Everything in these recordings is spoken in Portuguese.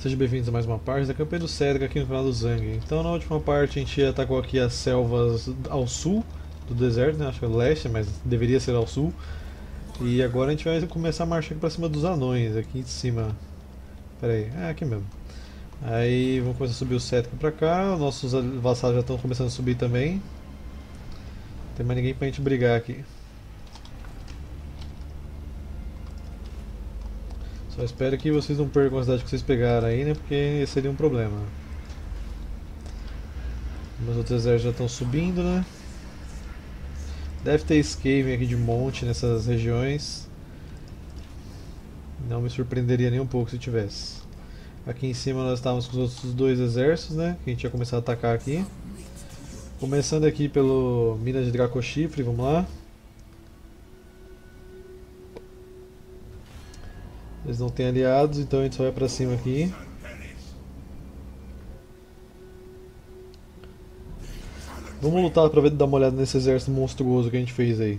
Sejam bem-vindos a mais uma parte da campanha do Cedric aqui no canal do Zang. Então na última parte a gente atacou aqui as selvas ao sul do deserto, né? Acho que é leste, mas deveria ser ao sul. E agora a gente vai começar a marchar aqui pra cima dos anões, aqui em cima. Pera aí, é aqui mesmo. Aí vamos começar a subir o Cedric pra cá, nossos vassalos já estão começando a subir também. Não tem mais ninguém pra gente brigar aqui. Só espero que vocês não percam a cidade que vocês pegaram aí, né? Porque esse seria um problema. Meus outros exércitos já estão subindo, né? Deve ter Skaven aqui de monte nessas regiões. Não me surpreenderia nem um pouco se tivesse. Aqui em cima nós estávamos com os outros dois exércitos, né? Que a gente ia começar a atacar aqui. Começando aqui pelo Mina de Dracochifre, vamos lá. Eles não têm aliados, então a gente só vai pra cima aqui. Vamos lutar pra dar uma olhada nesse exército monstruoso que a gente fez aí.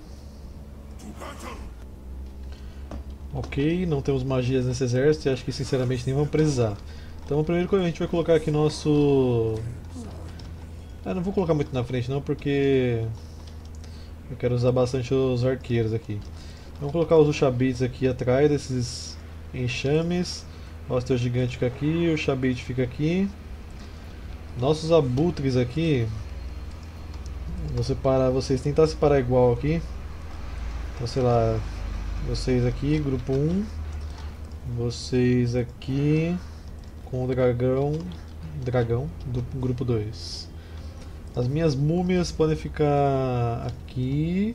Ok, não temos magias nesse exército e acho que sinceramente nem vamos precisar. Então primeiro a gente vai colocar aqui nosso... não vou colocar muito na frente não, porque eu quero usar bastante os arqueiros aqui. Vamos colocar os Ushabits aqui atrás desses enxames. O Osteo Gigante fica aqui, o Shabit fica aqui. Nossos abutres aqui, vou separar vocês, tentar separar igual aqui. Então sei lá, vocês aqui, grupo 1, vocês aqui com o dragão do grupo 2. As minhas múmias podem ficar aqui.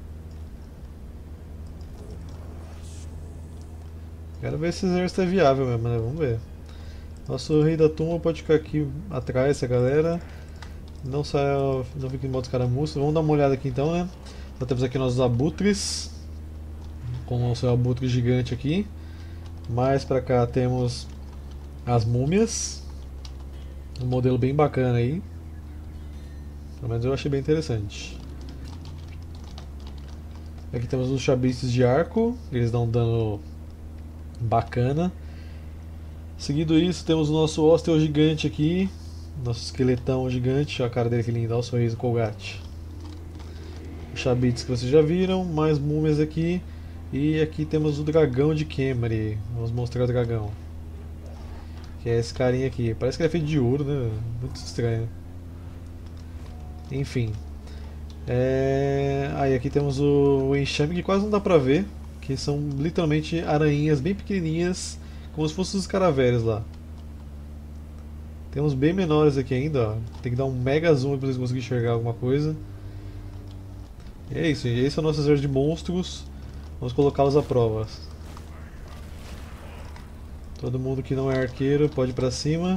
Quero ver se esse exército é viável mesmo, né? Vamos ver. Nosso rei da tumba pode ficar aqui atrás, essa galera. Não saia, não fique em modo escaramuça. Vamos dar uma olhada aqui então, né? Nós temos aqui nossos abutres. Com o seu abutre gigante aqui. Mais pra cá temos as múmias. Um modelo bem bacana aí. Pelo menos eu achei bem interessante. Aqui temos os chabices de arco. Eles dão um dano bacana. Seguido isso, temos o nosso Osteo Gigante aqui. Nosso esqueletão gigante. Olha a cara dele que lindo, olha o sorriso Colgate. Os Shabits que vocês já viram. Mais múmias aqui. E aqui temos o dragão de Khemri. Vamos mostrar o dragão. Que é esse carinha aqui. Parece que ele é feito de ouro, né? Muito estranho. Enfim. Aí aqui temos o enxame que quase não dá pra ver. Que são literalmente aranhinhas bem pequenininhas. Como se fossem os escaravelhos lá. Temos bem menores aqui ainda, ó. Tem que dar um mega zoom para vocês conseguirem enxergar alguma coisa. E é isso, esse é o nosso exército de monstros. Vamos colocá-los à prova. Todo mundo que não é arqueiro pode ir pra cima.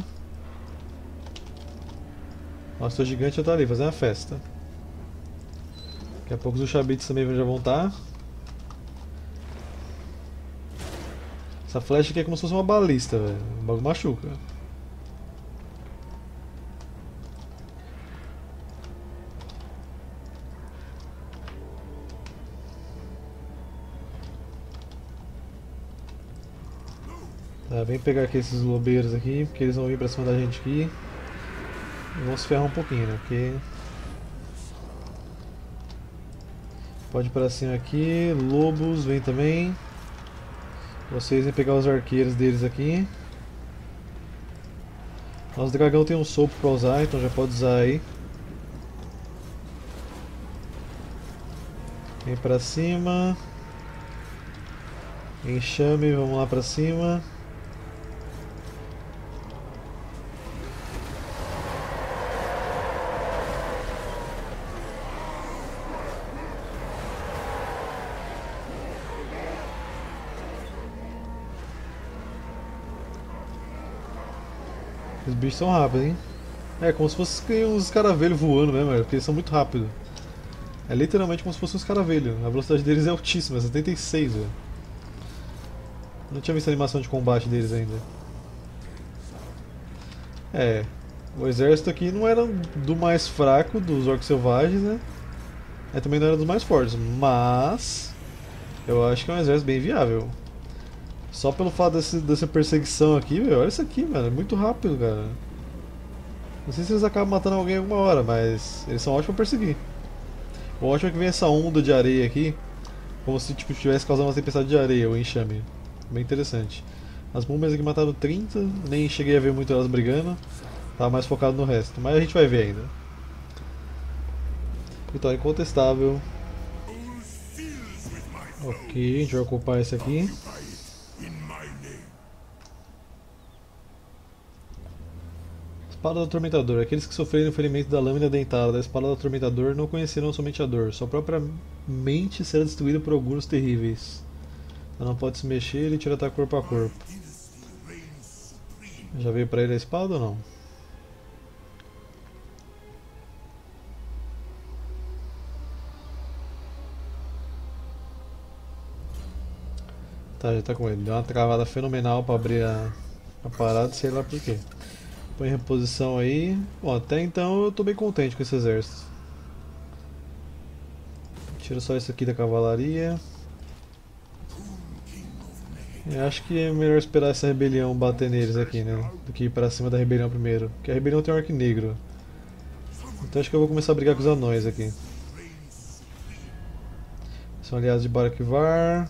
Nosso gigante já tá ali, fazendo a festa. Daqui a pouco os Shabits também já vão estar. Essa flecha aqui é como se fosse uma balista, velho. O bagulho machuca. Tá, vem pegar aqui esses lobeiros aqui, porque eles vão vir pra cima da gente aqui. E vão se ferrar um pouquinho, né? Porque... Pode ir pra cima aqui. Lobos, vem também. Vocês vêm pegar os arqueiros deles aqui. Nosso dragão tem um sopro pra usar, então já pode usar aí. Vem pra cima. Enxame, vamos lá pra cima. Os bichos são rápidos, hein? É como se fossem uns escaravelhos voando mesmo, porque eles são muito rápidos. É literalmente como se fosse um escaravelho. A velocidade deles é altíssima, 76, velho. Não tinha visto a animação de combate deles ainda. O exército aqui não era do mais fraco dos orcs selvagens, né? Também não era dos mais fortes, mas... eu acho que é um exército bem viável. Só pelo fato dessa perseguição aqui, meu, olha isso aqui, mano, é muito rápido, cara. Não sei se eles acabam matando alguém alguma hora, mas eles são ótimos pra perseguir. O ótimo é que vem essa onda de areia aqui, como se tipo, estivesse causando uma tempestade de areia, o enxame. Bem interessante. As múmias aqui mataram 30, nem cheguei a ver muito elas brigando. Tava mais focado no resto, mas a gente vai ver ainda. Vitória incontestável. Ok, a gente vai ocupar esse aqui. Espada do Atormentador. Aqueles que sofreram o ferimento da lâmina dentada da espada do Atormentador não conhecerão somente a dor. Sua própria mente será destruída por auguros terríveis. Ela não pode se mexer e tira ataque corpo a corpo. Já veio pra ele a espada ou não? Tá, já tá com ele. Deu uma travada fenomenal pra abrir a parada, sei lá por quê. Põe em reposição aí. Bom, até então eu tô bem contente com esse exército. Tira só isso aqui da cavalaria. Eu acho que é melhor esperar essa rebelião bater neles aqui, né? Do que ir pra cima da rebelião primeiro. Porque a rebelião tem um arco negro. Então acho que eu vou começar a brigar com os anões aqui. São aliados de Barakvar.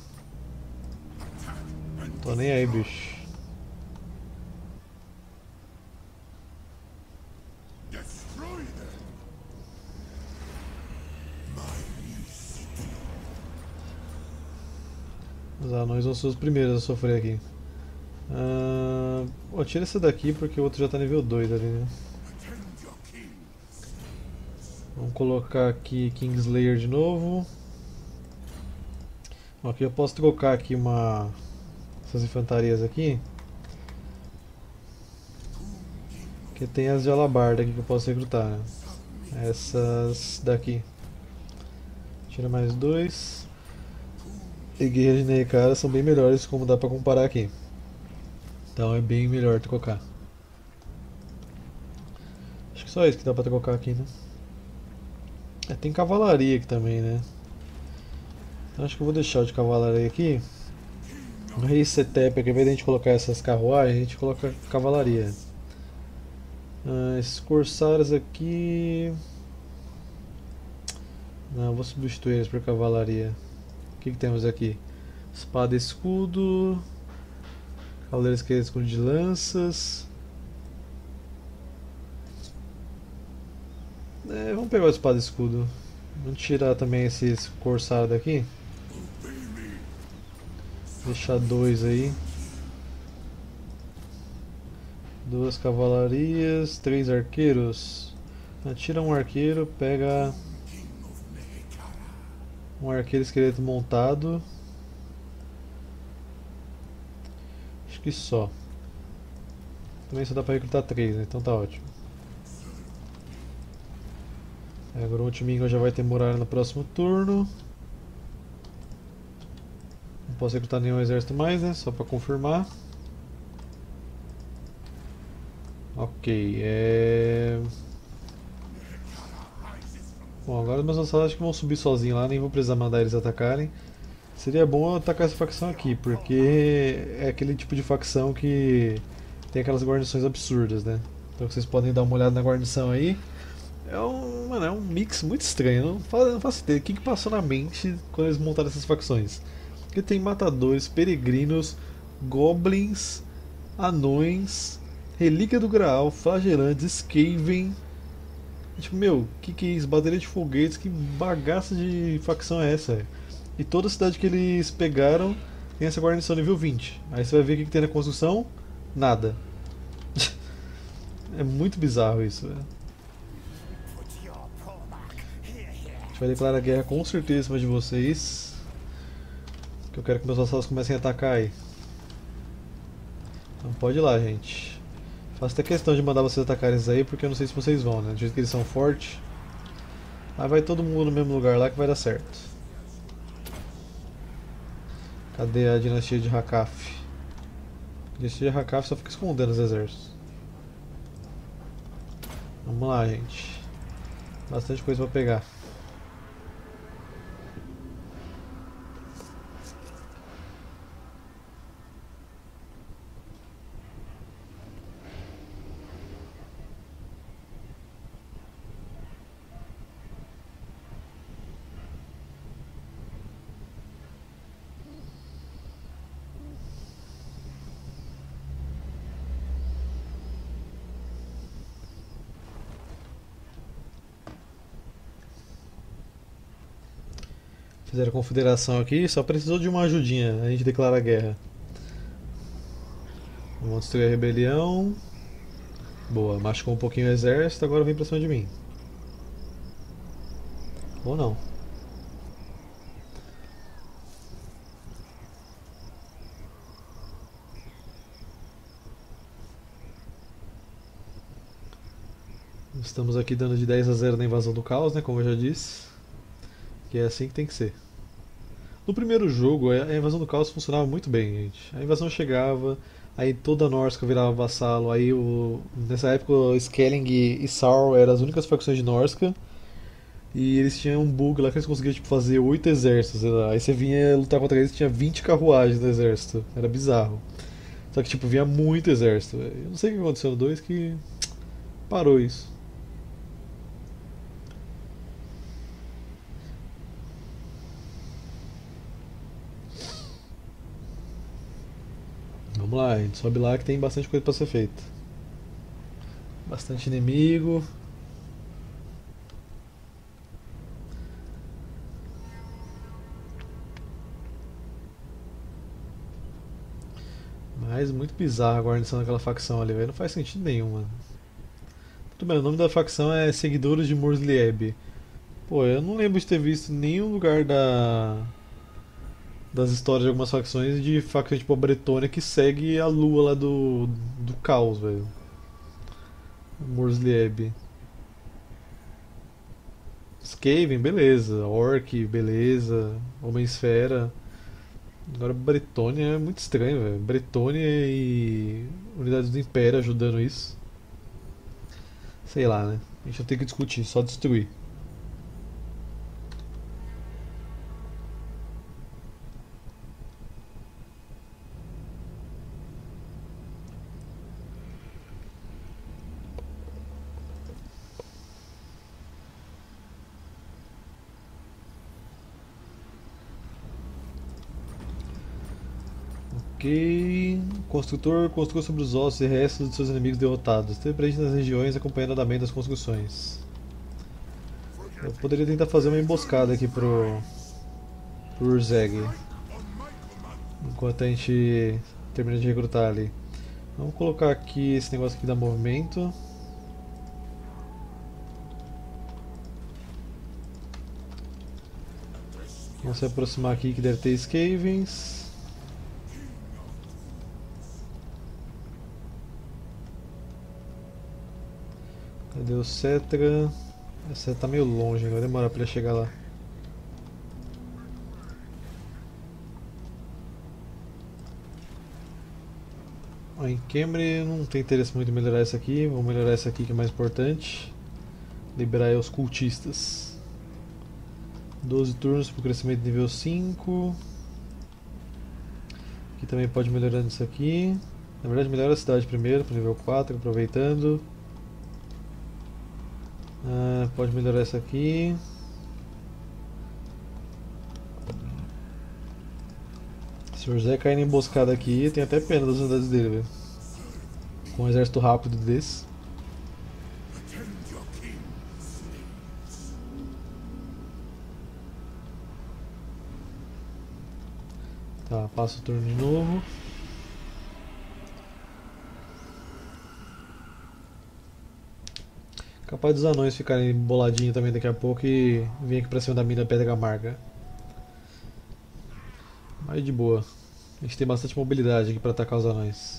Tô nem aí, bicho. Os anões vão ser os primeiros a sofrer aqui. Tira esse daqui porque o outro já tá nível 2 ali, né? Vamos colocar aqui Kingslayer de novo. Aqui eu posso trocar aqui essas infantarias aqui. Que tem as de alabarda aqui que eu posso recrutar, né? Essas daqui. Tira mais 2. E guerreiros de Neikara são bem melhores, como dá pra comparar aqui. Então é bem melhor trocar. Acho que só isso que dá pra trocar aqui, né? Tem cavalaria aqui também, né? Então acho que eu vou deixar o de cavalaria aqui. No Rei Setep, ao invés de a gente colocar essas carruagens, a gente coloca cavalaria. Esses corsários aqui... Não, vou substituir eles por cavalaria. O que temos aqui? Espada e escudo. Cavaleiro esquerdo, escudo de lanças. Vamos pegar o espada e escudo. Vamos tirar também esses corsários daqui. Deixar 2 aí. 2 cavalarias, 3 arqueiros. Tira um arqueiro, pega um arqueiro esqueleto montado. Acho que só. Também só dá pra recrutar 3, né? Então tá ótimo. Agora o Ultimingo já vai ter muralha no próximo turno. Não posso recrutar nenhum exército mais, né? Só pra confirmar. Ok, Bom, agora meus lançados acho que vão subir sozinhos lá, nem vou precisar mandar eles atacarem. Seria bom eu atacar essa facção aqui, porque é aquele tipo de facção que tem aquelas guarnições absurdas, né? Então vocês podem dar uma olhada na guarnição aí. Mano, é um mix muito estranho, não faço ideia o que passou na mente quando eles montaram essas facções. Porque tem matadores, peregrinos, goblins, anões, relíquia do Graal, flagelantes, Skaven. Tipo, meu, que é isso? Bateria de foguetes, que bagaça de facção é essa? E toda cidade que eles pegaram tem essa guarnição nível 20. Aí você vai ver o que tem na construção: nada. É muito bizarro isso, velho. A gente vai declarar guerra com certeza em cima de vocês. Que eu quero que meus vassalos comecem a atacar aí. Então pode ir lá, gente. Faço até questão de mandar vocês atacarem isso aí, porque eu não sei se vocês vão, né? Do jeito que eles são fortes. Aí vai todo mundo no mesmo lugar lá que vai dar certo. Cadê a dinastia de Hakaf? A dinastia de Hakaf só fica escondendo os exércitos. Vamos lá, gente. Bastante coisa pra pegar. Fizeram a confederação aqui, só precisou de uma ajudinha, a gente declara a guerra. Vamos destruir a rebelião. Boa, machucou um pouquinho o exército, agora vem pra cima de mim. Ou não. Estamos aqui dando de 10-0 na invasão do caos, né, como eu já disse. Que é assim que tem que ser. No primeiro jogo, a invasão do caos funcionava muito bem, gente. A invasão chegava, aí toda a Norsca virava vassalo, aí nessa época Skelling e Saur eram as únicas facções de Norsca, e eles tinham um bug lá que eles conseguiam tipo, fazer 8 exércitos, sei lá. Aí você vinha lutar contra eles e tinha 20 carruagens do exército, era bizarro. Só que tipo, vinha muito exército. Eu não sei o que aconteceu no 2 que parou isso. Vamos lá, a gente sobe lá que tem bastante coisa pra ser feita. Bastante inimigo. Mas muito bizarro a guarnição daquela facção ali, velho. Não faz sentido nenhum, mano. Tudo bem, o nome da facção é Seguidores de Murzlieb. Pô, eu não lembro de ter visto em nenhum lugar das histórias de algumas facções de facção tipo a Bretônia que segue a lua lá do caos, velho. Murzlieb. Skaven, beleza. Orc, beleza. Homem-esfera. Agora Bretônia é muito estranho, velho. Bretônia e unidades do Império ajudando isso. Sei lá, né? A gente não tem que discutir, só destruir. Ok. Construtor construa sobre os ossos e restos de seus inimigos derrotados. Esteja presente nas regiões acompanhando o andamento das construções. Eu poderia tentar fazer uma emboscada aqui pro Urzeg. Enquanto a gente termina de recrutar ali. Vamos colocar aqui esse negócio aqui da movimento. Vamos se aproximar aqui que deve ter Skavens. Cadê o Cetra? O Cetra tá meio longe, vai demorar pra ele chegar lá. Ó, em Kemri não tem interesse muito em melhorar isso aqui, vamos melhorar isso aqui que é mais importante. Liberar aí os cultistas. 12 turnos para o crescimento de nível 5. Aqui também pode melhorar isso aqui. Na verdade melhora a cidade primeiro, para nível 4, aproveitando. Pode melhorar isso aqui. Se o José cair na emboscada aqui, tem até pena das unidades dele, velho. Com um exército rápido desse. Tá, passa o turno de novo. Capaz dos anões ficarem boladinhos também daqui a pouco e vir aqui pra cima da mina Pedra Amarga. Mas de boa. A gente tem bastante mobilidade aqui pra atacar os anões.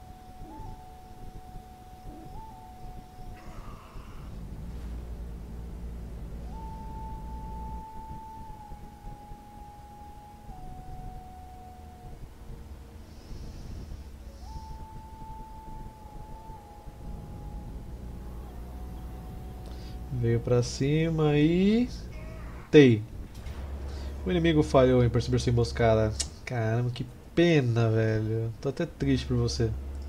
Veio pra cima e... Tei. O inimigo falhou em perceber sua emboscada. Caramba, que pena, velho. Tô até triste por você.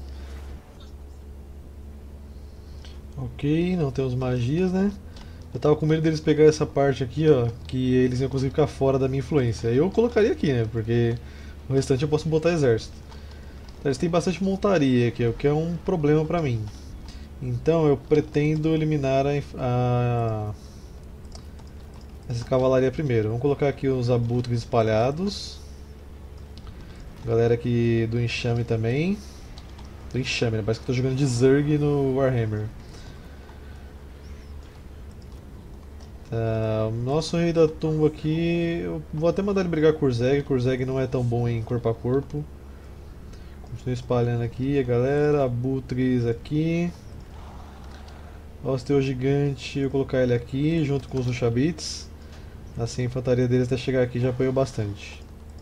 Ok, não temos magias, né? Eu tava com medo deles pegar essa parte aqui, ó, que eles iam conseguir ficar fora da minha influência. Eu colocaria aqui, né? Porque o restante eu posso botar exército. Eles têm bastante montaria aqui, o que é um problema pra mim. Então eu pretendo eliminar essa cavalaria primeiro. Vamos colocar aqui os abutres espalhados. Galera aqui do enxame também. Do enxame, né? Parece que eu tô jogando de Zerg no Warhammer. Tá, o nosso rei da tumba aqui, eu vou até mandar ele brigar com o Urzeg. O Urzeg não é tão bom em corpo a corpo. Continua espalhando aqui a galera. Abutres aqui. Osteo gigante, eu vou colocar ele aqui junto com os Ushabits. Assim a infantaria deles até chegar aqui já apoiou bastante.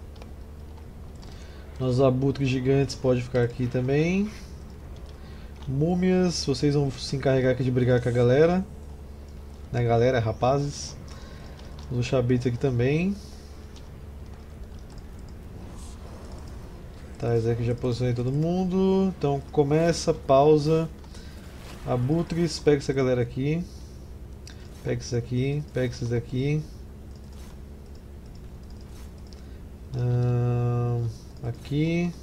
Nossos abutres gigantes podem ficar aqui também. Múmias, vocês vão se encarregar aqui de brigar com a galera. Né, galera, rapazes. Os Ushabits aqui também. Tá, esse aqui já posicionei todo mundo. Então começa, pausa. Abutres, pega essa galera aqui. Pega esses aqui, pega esses daqui. Aqui.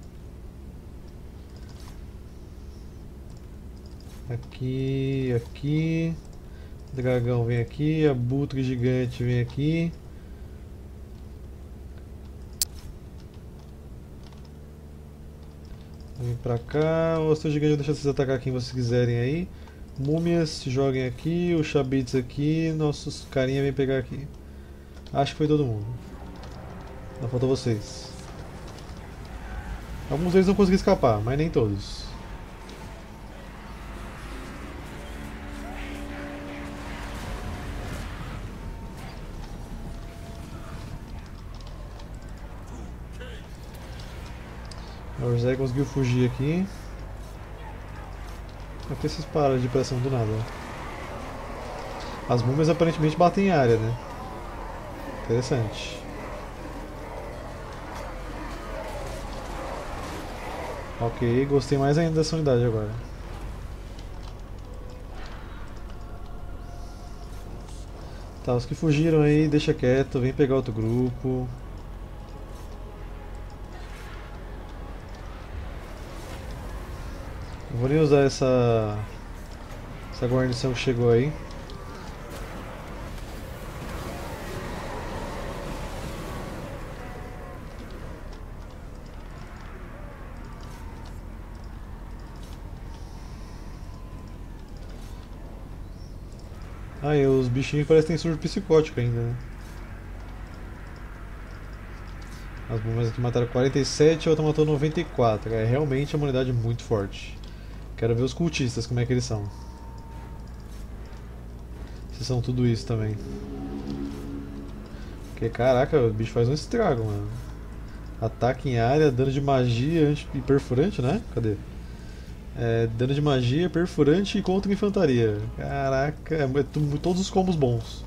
Aqui, aqui. Dragão vem aqui, abutre gigante vem aqui. Vem pra cá. O Osteo gigante deixa vocês atacar quem vocês quiserem aí. Múmias se joguem aqui, os Shabits aqui, nossos carinha vem pegar aqui. Acho que foi todo mundo. Não faltou vocês. Alguns deles não conseguiram escapar, mas nem todos. O Urzeg conseguiu fugir aqui. Por que vocês param de pressão do nada? As múmias aparentemente batem em área, né? Interessante. Ok, gostei mais ainda dessa unidade agora. Tá, os que fugiram aí, deixa quieto, vem pegar outro grupo. Não vou nem usar essa guarnição que chegou aí. Ah, e os bichinhos parecem que tem surto psicótico ainda, né? As bombas aqui mataram 47 e a outra matou 94. É realmente uma unidade muito forte. Quero ver os cultistas, como é que eles são. Se são tudo isso também. Porque caraca, o bicho faz um estrago, mano. Ataque em área, dano de magia e perfurante, né? Cadê? Dano de magia, perfurante e contra infantaria. Caraca, todos os combos bons.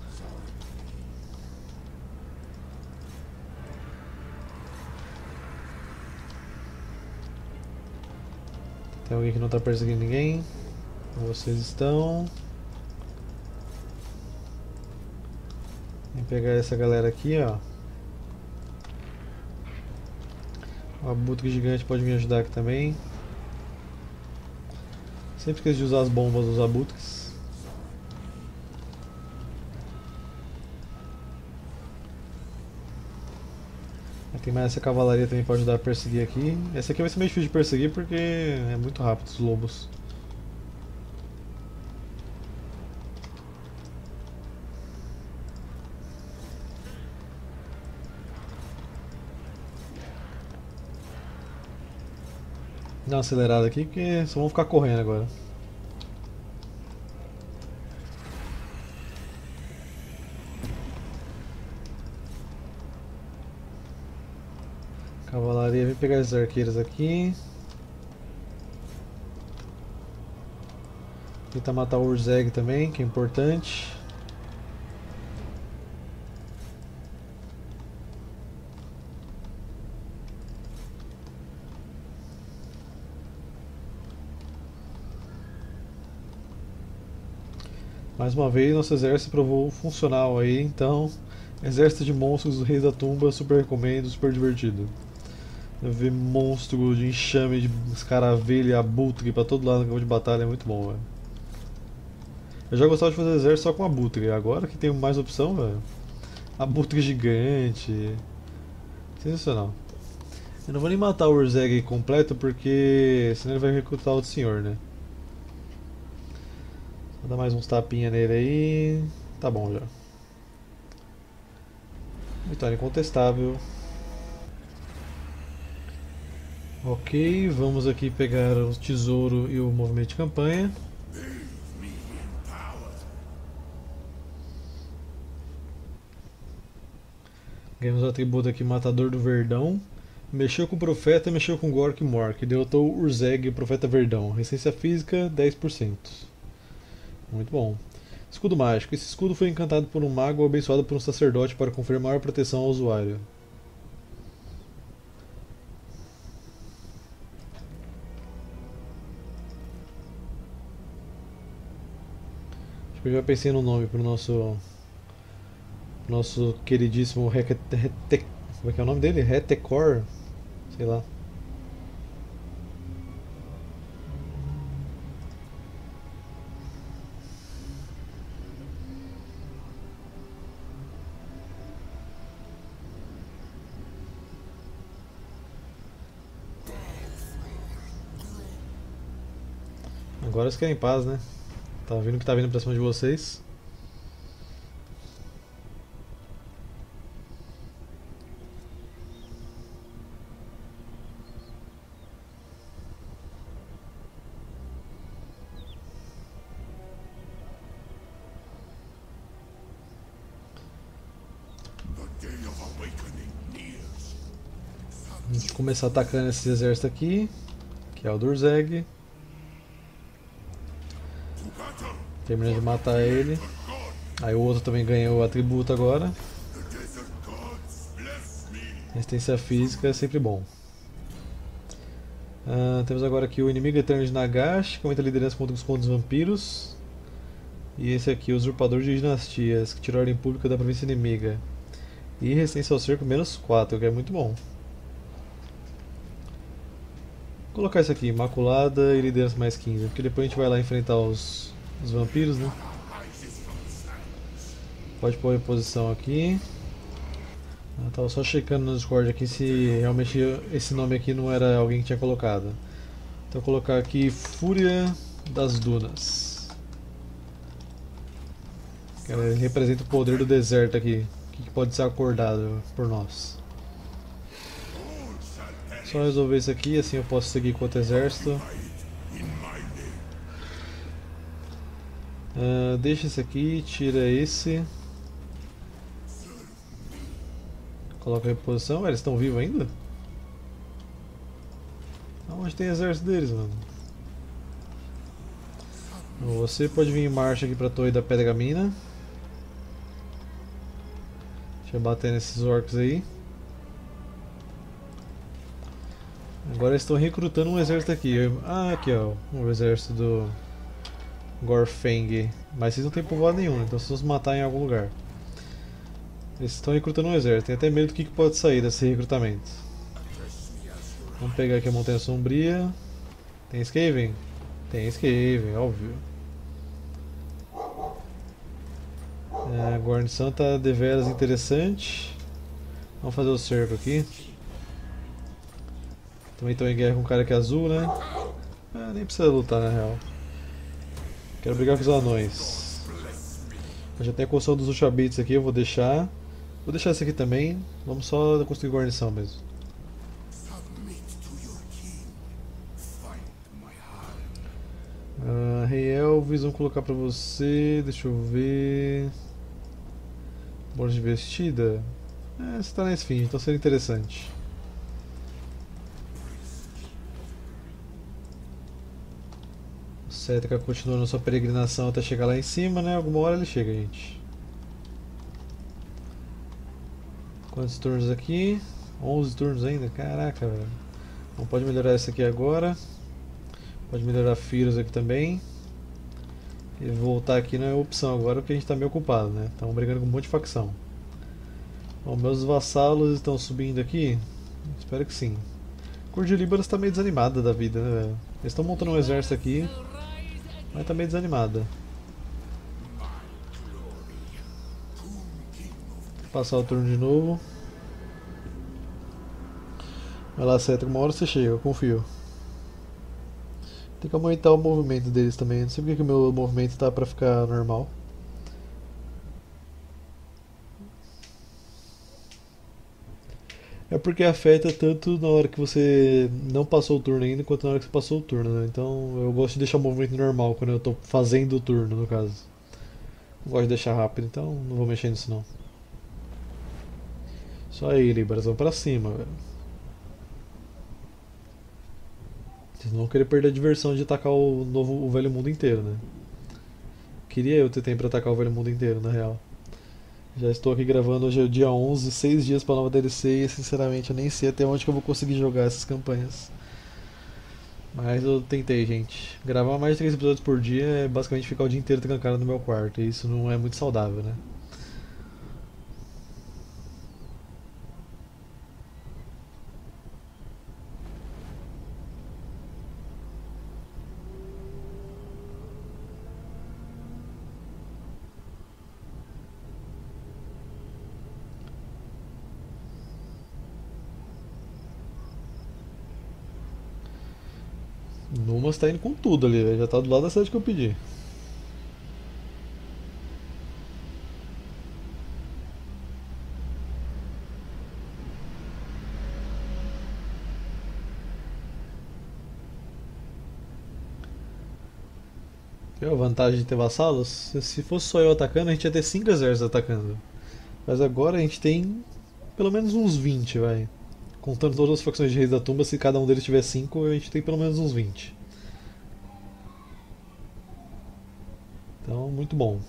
Tem alguém que não está perseguindo ninguém? Vocês estão. Vou pegar essa galera aqui, ó. O abutre gigante pode me ajudar aqui também. Sempre esqueço de usar as bombas dos abutres. Tem mais essa cavalaria também pode ajudar a perseguir aqui. Essa aqui vai ser meio difícil de perseguir porque é muito rápido os lobos. Dá uma acelerada aqui porque só vão ficar correndo agora. Cavalaria, vem pegar as arqueiras aqui. Tentar matar o Urzeg também, que é importante. Mais uma vez, nosso exército provou funcional aí, então exército de monstros do Reis da Tumba, super recomendo, super divertido. Ver monstro de enxame, de escaravelha, abutre pra todo lado no campo de batalha é muito bom, velho. Eu já gostava de fazer exército só com abutre, agora que tem mais opção, velho. Abutre gigante. Sensacional. Eu não vou nem matar o Urzeg completo porque senão ele vai recrutar outro senhor, né? Vou dar mais uns tapinha nele aí. Tá bom já. Vitória incontestável. Ok, vamos aqui pegar o tesouro e o movimento de campanha. Ganhamos o atributo aqui Matador do Verdão. Mexeu com o Profeta, mexeu com Gork Mork. Derrotou Urzeg, Profeta Verdão. Resistência física 10%. Muito bom. Escudo mágico. Esse escudo foi encantado por um mago ou abençoado por um sacerdote para conferir maior proteção ao usuário. Acho que eu já pensei no nome para o nosso queridíssimo como é que é o nome dele? Retecor? Sei lá. Agora eles querem paz, né? Tá vendo que tá vindo pra cima de vocês. A gente começar atacando esse exército aqui, que é o Durzeg. Termina de matar ele. Aí o outro também ganhou o atributo agora. Resistência física é sempre bom. Temos agora aqui o inimigo eterno de Nagash, que aumenta a liderança contra os contos vampiros. E esse aqui, o usurpador de dinastias, que tira a ordem pública da província inimiga. E resistência ao cerco -4, que é muito bom. Vou colocar isso aqui, Imaculada e liderança +15, porque depois a gente vai lá enfrentar os vampiros, né? Pode pôr em posição aqui. Tava só checando no Discord aqui se realmente esse nome aqui não era alguém que tinha colocado. Então vou colocar aqui Fúria das Dunas. Ele representa o poder do deserto aqui, que pode ser acordado por nós. Só resolver isso aqui, assim eu posso seguir com outro exército. Deixa esse aqui, tira esse. Coloca a reposição. Eles estão vivos ainda? Onde tem exército deles, mano? Você pode vir em marcha aqui pra Torre da Pergamina. Deixa eu bater nesses orcs aí. Agora eles estão recrutando um exército aqui. Aqui ó, o exército do Gorfeng. Mas vocês não tem povoado nenhum, então vocês vão se matar em algum lugar. Eles estão recrutando um exército, tem até medo do que pode sair desse recrutamento. Vamos pegar aqui a Montanha Sombria. Tem Skaven? Tem Skaven, óbvio. A guarnição tá deveras interessante. Vamos fazer o cerco aqui. Também estou em guerra com um cara que é azul, né? Nem precisa lutar na real. Quero brigar com os anões. Eu já tenho a construção dos Ushabits aqui, eu vou deixar. Vou deixar esse aqui também. Vamos só construir guarnição mesmo. Rei Elvis, vamos colocar pra você. Deixa eu ver. Bônus de vestida? Você tá na esfinge, então seria interessante. O Cétrica continua na sua peregrinação até chegar lá em cima, né? Alguma hora ele chega, gente. Quantos turnos aqui? 11 turnos ainda? Caraca, velho. Não pode melhorar esse aqui agora. Pode melhorar Firos aqui também. E voltar aqui não é opção agora porque a gente está meio ocupado, né? Estamos brigando com um monte de facção. Bom, meus vassalos estão subindo aqui? Espero que sim. Cordilíbaras está meio desanimada da vida, né, velho? Eles estão montando um exército aqui, mas está meio desanimada. Passar o turno de novo. Vai lá, Cetra, uma hora você chega, eu confio. Tem que aumentar o movimento deles também. Não sei porque que o meu movimento tá pra ficar normal. É porque afeta tanto na hora que você não passou o turno ainda, quanto na hora que você passou o turno, né? Então eu gosto de deixar o movimento normal quando eu tô fazendo o turno, no caso. Não gosto de deixar rápido, então não vou mexer nisso não. Só aí, Libras, vamos pra cima, velho. Vocês não vão querer perder a diversão de atacar o velho mundo inteiro, né? Queria eu ter tempo pra atacar o velho mundo inteiro, na real. Já estou aqui gravando, hoje é o dia 11, 6 dias pra nova DLC e sinceramente eu nem sei até onde que eu vou conseguir jogar essas campanhas. Mas eu tentei, gente. Gravar mais de 3 episódios por dia é basicamente ficar o dia inteiro trancado no meu quarto, e isso não é muito saudável, né? Numas tá indo com tudo ali, velho. Já tá do lado da cidade que eu pedi. Viu a vantagem de ter vassalos? Se fosse só eu atacando, a gente ia ter 5 exércitos atacando. Mas agora a gente tem pelo menos uns 20, vai. Contando todas as facções de Reis da Tumba, se cada um deles tiver 5, a gente tem pelo menos uns 20. Então, muito bom.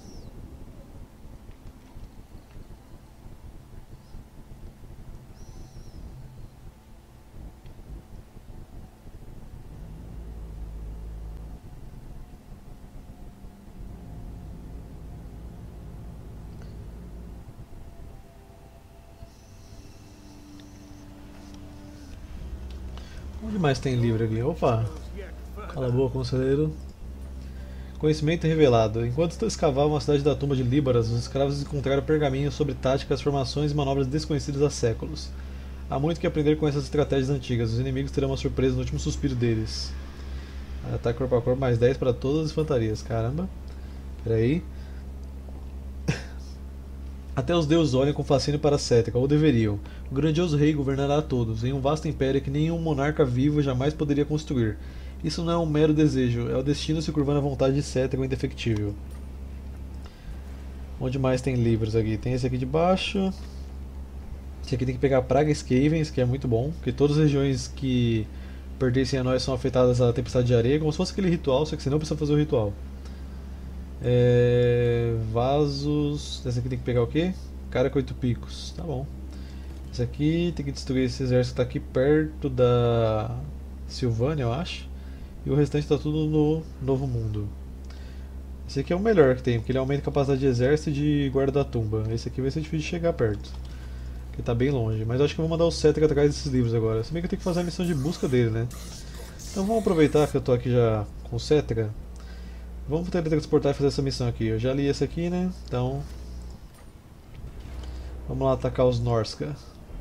Onde mais tem livro aqui? Opa! Cala a boca, conselheiro. Conhecimento revelado. Enquanto escavavam a cidade da tumba de Líbaras, os escravos encontraram pergaminhos sobre táticas, formações e manobras desconhecidas há séculos. Há muito que aprender com essas estratégias antigas. Os inimigos terão uma surpresa no último suspiro deles. Ataque corpo a corpo, mais 10 para todas as infantarias. Caramba. Peraí. Até os deuses olham com fascínio para Cética, ou deveriam. O grandioso rei governará a todos, em um vasto império que nenhum monarca vivo jamais poderia construir. Isso não é um mero desejo, é o destino se curvando à vontade de Cética, o indefectível. Onde mais tem livros aqui? Tem esse aqui de baixo. Esse aqui tem que pegar Praga Skavens, que é muito bom, porque todas as regiões que pertencem a nós são afetadas à tempestade de areia, como se fosse aquele ritual, só que você não precisa fazer o ritual. Vasos. Esse aqui tem que pegar o quê? Cara com 8 picos. Tá bom. Esse aqui tem que destruir esse exército que tá aqui perto da Silvânia, eu acho. E o restante tá tudo no Novo Mundo. Esse aqui é o melhor que tem, porque ele aumenta a capacidade de exército e de guarda da tumba. Esse aqui vai ser difícil de chegar perto, porque tá bem longe. Mas eu acho que eu vou mandar o Cétric atrás desses livros agora. Se bem que eu tenho que fazer a missão de busca dele, né? Então vamos aproveitar que eu tô aqui já com o Cétric. Vamos teletransportar e fazer essa missão aqui. Eu já li essa aqui, né? Então vamos lá atacar os Norska.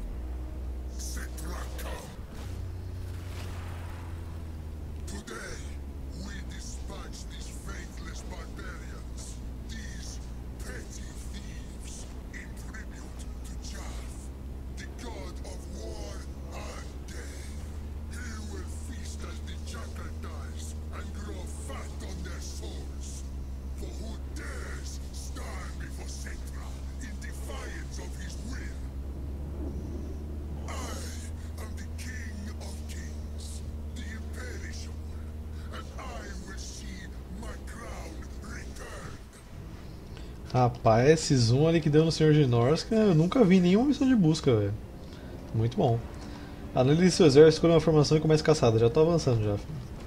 Rapaz, esse zoom ali que deu no Senhor de Norska, eu nunca vi nenhuma missão de busca, velho. Muito bom. Analise seu exército, escolha uma formação e comece caçada. Já tô avançando já.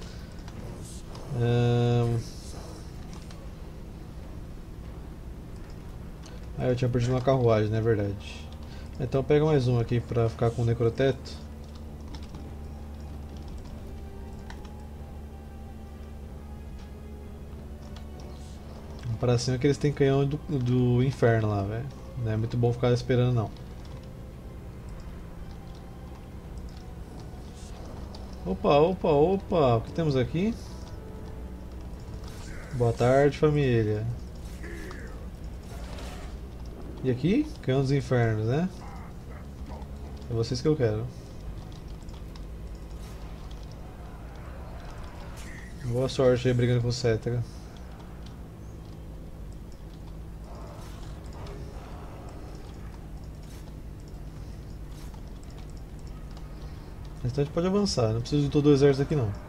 Ah, eu tinha perdido uma carruagem, não é verdade. Então pega mais um aqui pra ficar com o necroteto. Para cima que eles têm canhão do inferno lá, velho. Não é muito bom ficar esperando não. Opa, opa, opa, o que temos aqui? Boa tarde, família. E aqui? Cão dos Infernos, né? É vocês que eu quero. Boa sorte aí brigando com o Cetra. O restante pode avançar, não preciso de todo o exército aqui não.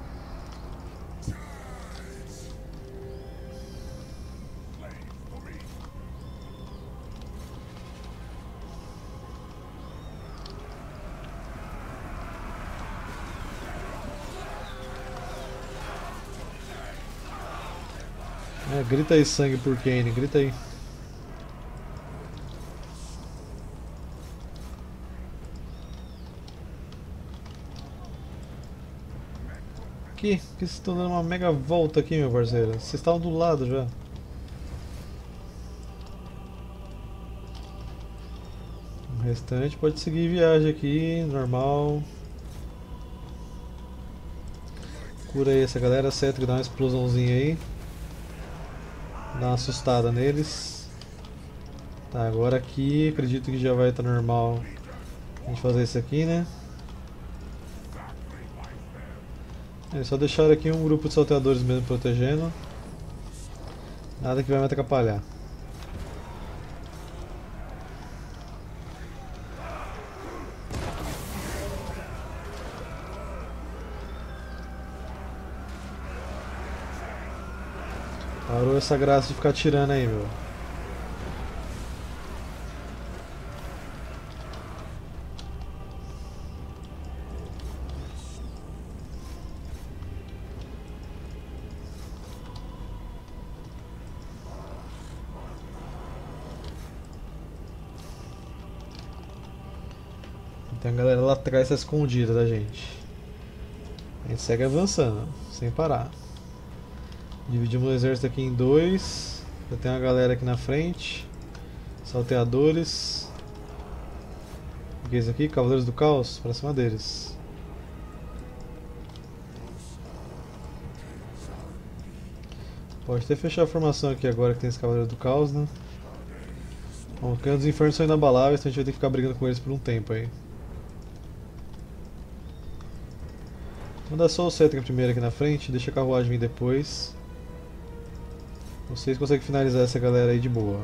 É, grita aí sangue por Kane, grita aí. Que vocês estão dando uma mega volta aqui, meu parceiro? Vocês estavam do lado já. O restante pode seguir viagem aqui, normal. Cura aí essa galera, Cetra, dá uma explosãozinha aí. Dá uma assustada neles. Tá, agora aqui acredito que já vai estar normal a gente fazer isso aqui, né? É só deixar aqui um grupo de salteadores mesmo protegendo. Nada que vai me atrapalhar. Parou essa graça de ficar tirando aí, meu. Tem a galera lá atrás tá escondida da gente. A gente segue avançando, sem parar. Dividimos o exército aqui em dois. Já tem uma galera aqui na frente. Salteadores. O que é isso aqui? Cavaleiros do Caos? Pra cima deles. Pode até fechar a formação aqui agora que tem os Cavaleiros do Caos, né? Bom, os Canhões dos Infernos são inabaláveis, então a gente vai ter que ficar brigando com eles por um tempo aí. Manda só o Cetra primeiro aqui na frente, deixa a carruagem vir depois. Vocês conseguem finalizar essa galera aí de boa.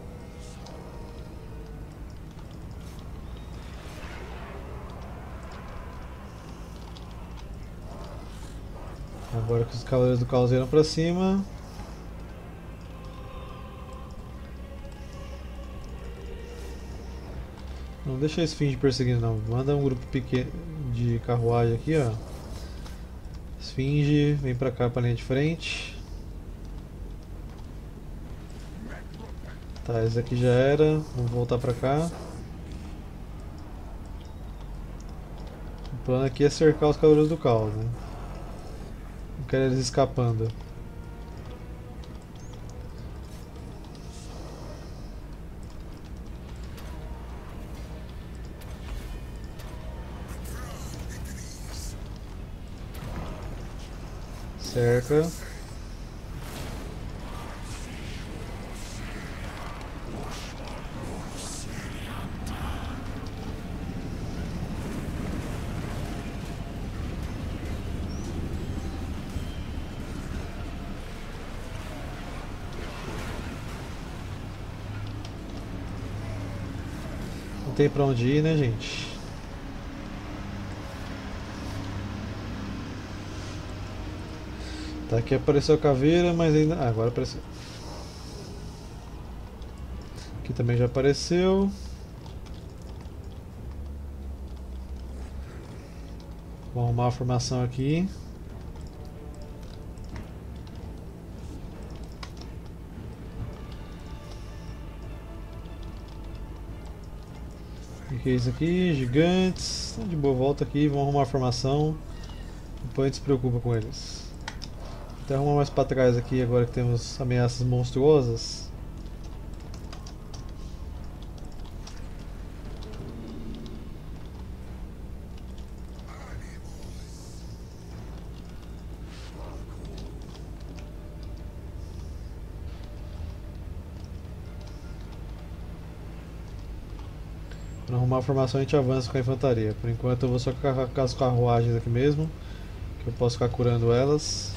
Agora que os Cavaleiros do Caos vieram pra cima. Não deixa a Esfinge perseguindo não, manda um grupo pequeno de carruagem aqui, ó. Esfinge, vem pra cá pra linha de frente. Tá, esse aqui já era, vamos voltar pra cá. O plano aqui é cercar os Cavaleiros do Caos, né? Não quero eles escapando. Cerca. Não tem pra onde ir, né, gente? Tá, aqui apareceu a caveira, mas ainda... Ah, agora apareceu. Aqui também já apareceu. Vou arrumar a formação aqui. O que é isso aqui? Gigantes. Tá de boa, volta aqui, vamos arrumar a formação. Depois a gente se preocupa com eles. Vou até arrumar mais pra trás aqui agora que temos ameaças monstruosas. Para arrumar a formação a gente avança com a infantaria. Por enquanto eu vou só com as carruagens aqui mesmo, que eu posso ficar curando elas.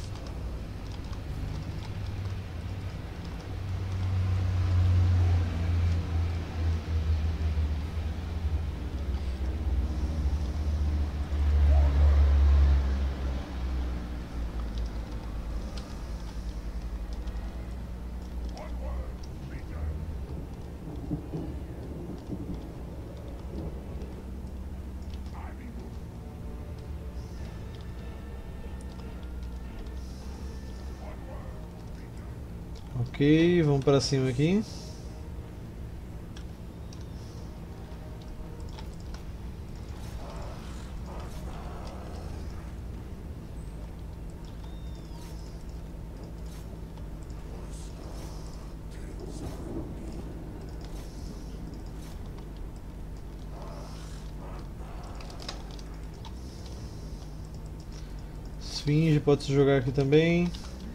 Ok, vamos para cima aqui. Esfinge pode se jogar aqui também.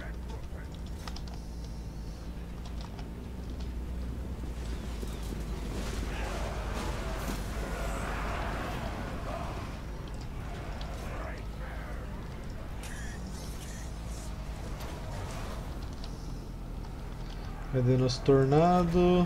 Cadê nosso tornado?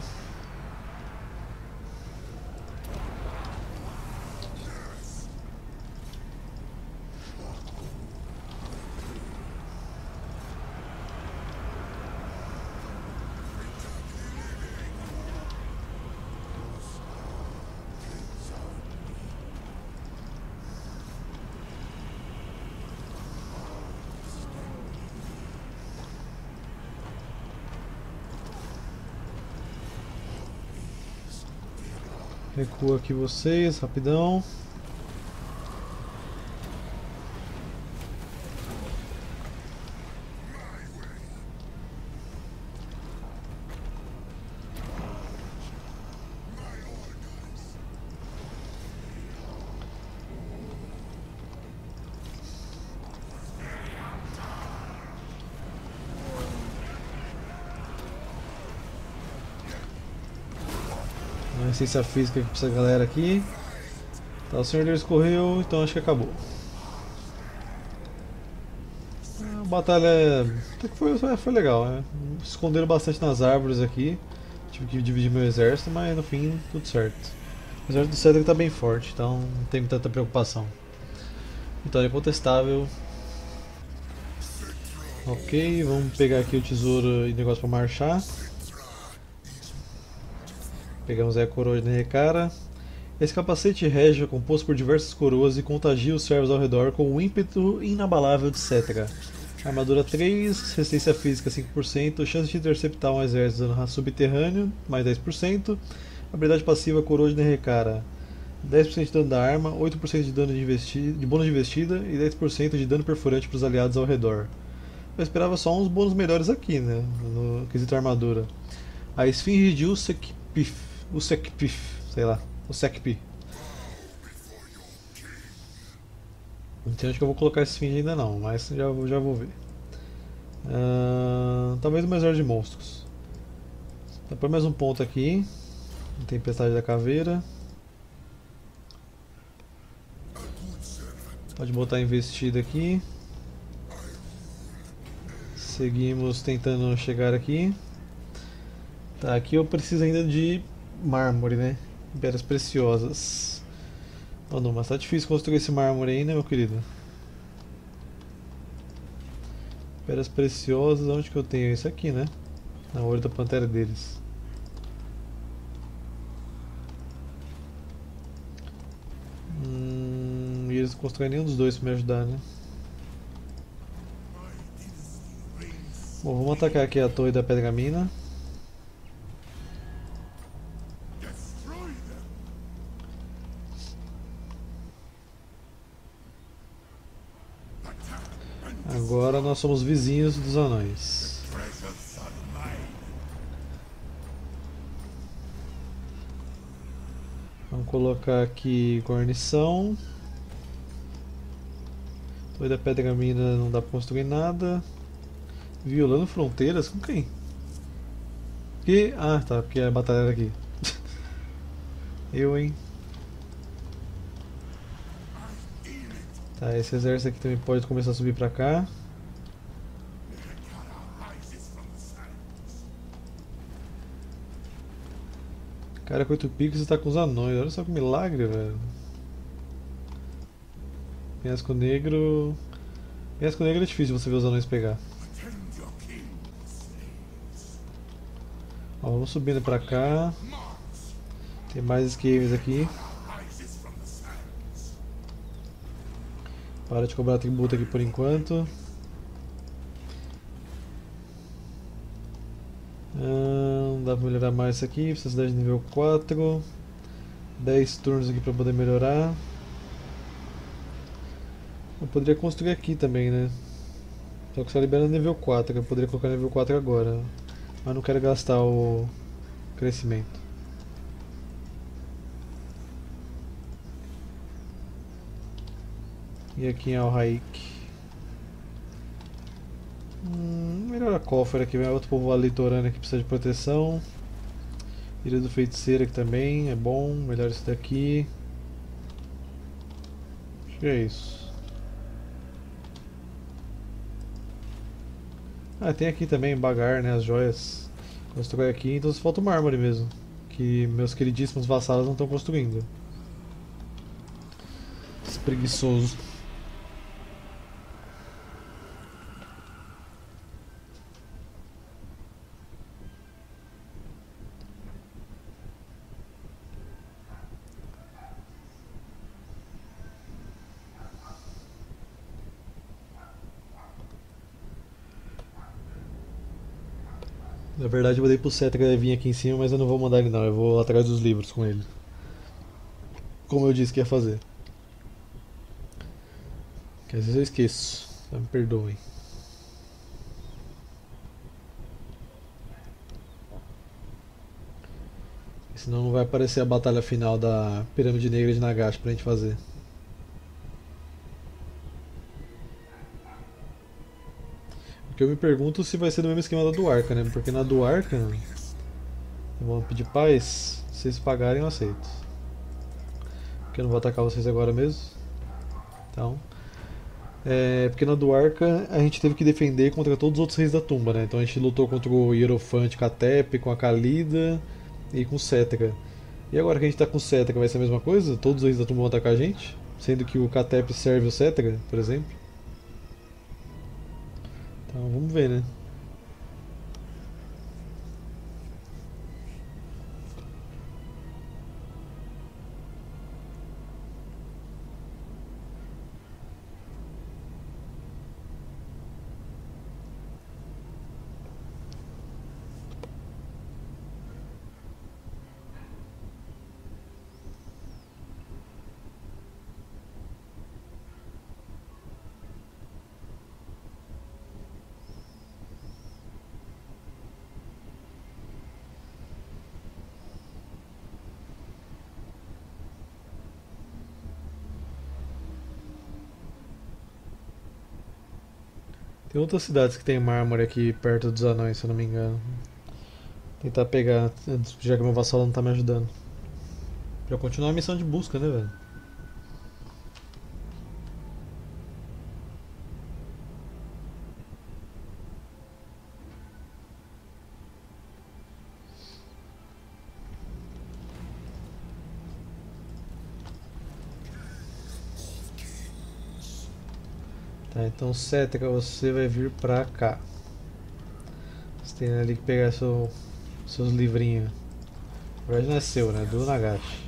Recua aqui vocês, rapidão. Uma essência física aqui pra essa galera aqui. Tá, o senhor deles correu, então acho que acabou. A batalha até que foi legal, né? Esconderam bastante nas árvores aqui. Tive que dividir meu exército, mas no fim tudo certo. O exército do Cedric tá bem forte, então não tem tanta preocupação. Vitória incontestável. Ok, vamos pegar aqui o tesouro e negócio pra marchar. Pegamos aí a coroa de Nerekara. Esse capacete régio é composto por diversas coroas e contagia os servos ao redor com o ímpeto inabalável de Cetera. Armadura 3, resistência física 5%, chance de interceptar um exército subterrâneo, mais 10%. Habilidade passiva coroa de Nerekara. 10% de dano da arma, 8% de dano de bônus de investida e 10% de dano perfurante para os aliados ao redor. Eu esperava só uns bônus melhores aqui, né? No quesito armadura. A Esfinge de Usekpif, sei lá, Usekpi. Não sei onde que eu vou colocar esse Esfinge ainda não, mas já vou ver. Talvez uma exército de monstros. Então, põe mais um ponto aqui. Tempestade da Caveira. Pode botar investida aqui. Seguimos tentando chegar aqui. Tá, aqui eu preciso ainda de mármore, né? Pedras preciosas. Oh não, mas tá difícil construir esse mármore aí, né, meu querido? Pedras preciosas, onde que eu tenho isso aqui, né? Na olho da pantera deles. E eles não constroem nenhum dos dois pra me ajudar, né? Bom, vamos atacar aqui a torre da Pergamina. Agora nós somos vizinhos dos anões. Vamos colocar aqui guarnição. Torre da Pergamina não dá pra construir nada. Violando fronteiras? Com quem? Que? Ah, tá, porque a batalha era aqui. Eu, hein? Tá, esse exército aqui também pode começar a subir pra cá. Cara, com 8 picos está com os anões. Olha só que milagre, velho. Penhasco negro. Penhasco negro é difícil você ver os anões pegar. Ó, vamos subindo pra cá. Tem mais esquemas aqui. Para de cobrar tributo aqui por enquanto. Dá pra melhorar mais isso aqui. Precisa de nível 4. 10 turnos aqui pra poder melhorar. Eu poderia construir aqui também, né? Só que só libera nível 4, eu poderia colocar nível 4 agora. Mas não quero gastar o crescimento. E aqui em Alhaik. Melhor a cofre aqui, vai outro povo litorâneo que precisa de proteção. Ilha do Feiticeiro aqui também, é bom, melhor isso daqui. Acho que é isso. Ah, tem aqui também Bagar, né, as joias. Construir aqui, então só falta o mármore mesmo. Que meus queridíssimos vassalos não estão construindo. Esses preguiçosos. Na verdade eu mandei pro Cetra vir aqui em cima, mas eu não vou mandar ele não, eu vou atrás dos livros com ele. Como eu disse que ia fazer. Que às vezes eu esqueço, então me perdoem. Senão não vai aparecer a batalha final da Pirâmide Negra de Nagash pra gente fazer. Porque eu me pergunto se vai ser no mesmo esquema da do Arca, né? Porque na do Arca, eu vou pedir paz, se vocês pagarem eu aceito. Porque eu não vou atacar vocês agora mesmo. Então, porque na do Arca a gente teve que defender contra todos os outros reis da tumba, né? Então a gente lutou contra o Hierofante Catep, com a Kalida e com o Cetra. E agora que a gente tá com o Cetra, vai ser a mesma coisa? Todos os reis da tumba vão atacar a gente? Sendo que o Catep serve o Cetra, por exemplo? Então vamos ver, né? Tem outras cidades que tem mármore aqui perto dos anões, se eu não me engano. Tentar pegar, já que meu vassalo não tá me ajudando. Pra continuar a missão de busca, né, velho? Tá, então Cetra, você vai vir pra cá. Você tem ali que pegar seus livrinhos. Na verdade não é seu, né? Do Nagash.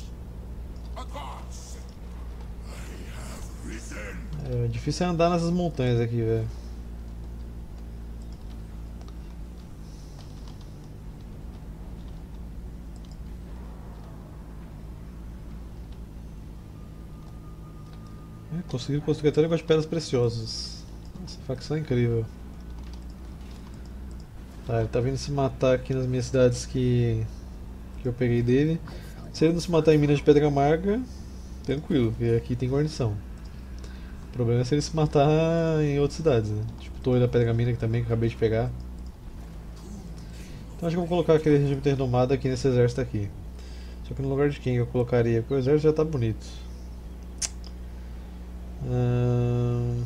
É difícil é andar nessas montanhas aqui, velho. Consegui construir até um negócio de pedras preciosas. Essa facção é incrível. Tá, ele tá vindo se matar aqui nas minhas cidades que eu peguei dele. Se ele não se matar em Minas de Pedra Amarga, tranquilo, porque aqui tem guarnição. O problema é se ele se matar em outras cidades, né? Tipo Torre da Pergamina que também que eu acabei de pegar. Então acho que eu vou colocar aquele regime renomado aqui nesse exército aqui. Só que no lugar de quem eu colocaria? Porque o exército já tá bonito. Ahn,